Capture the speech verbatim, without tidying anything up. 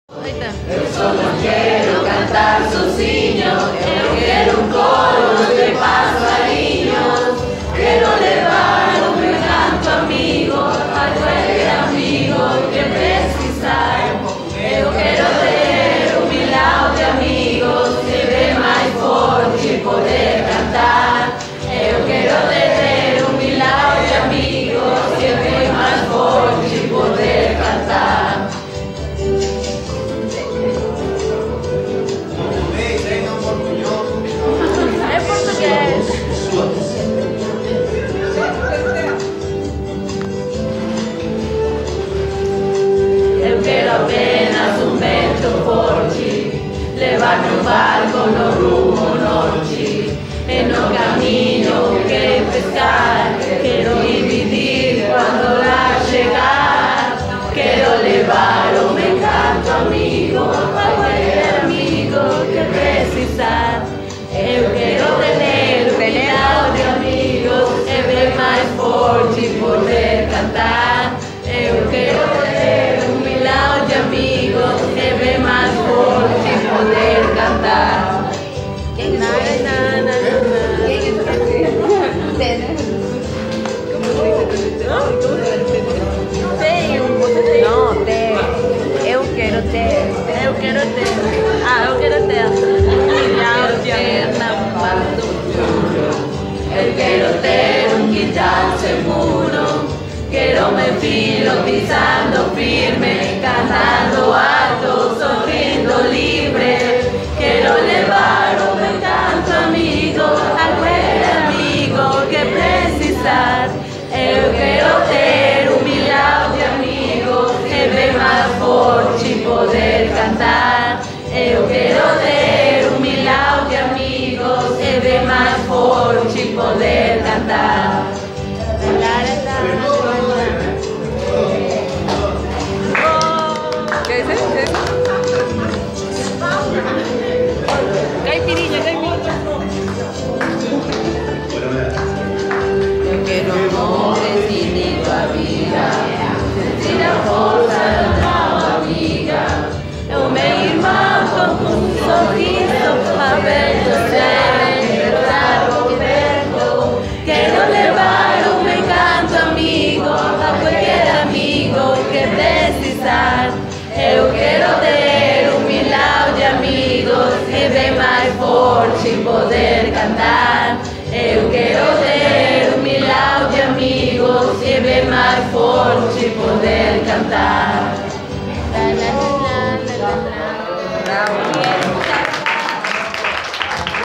Ahí está. Eu só não quero cantar sozinho, eu quero um coro de passarinhos. Quero levar o meu canto amigo a qualquer amigo que precisar. Eu quero ter um milhão de amigos e ver mais forte poder cantar. Eu quero ter um milhão de amigos e ver mais forte poder cantar. É português. Eu quero apenas um vento forte, levar meu barco no rumo norte. E no caminho quero pescar, quero dividir quando lá chegar. Quero levar o meu canto amigo a qualquer amigo que precisar. Eu quero ter um milhão de amigos e ver mais forte poder cantar. Eu quero ter um milhão de amigos e ver mais forte poder cantar. Na, na, na, na. Tenho, você tem. Não, ter. Eu quero ter. Eu quero ter. Ah, eu quero ter. Um milhão de amigos na do Eu quero ter um quintal seguro. Quero meu filho pisando firme, cantando alto, sorrindo livre. Quero levar o meu canto amigo a qualquer amigo que precisar. Eu quero ter um milhão de amigos e bem mais forte poder cantar. Eu quero ter um milhão de amigos e bem mais forte poder cantar. ¿Qué dices? ¿Qué dices? Caipirinha, caipirinha.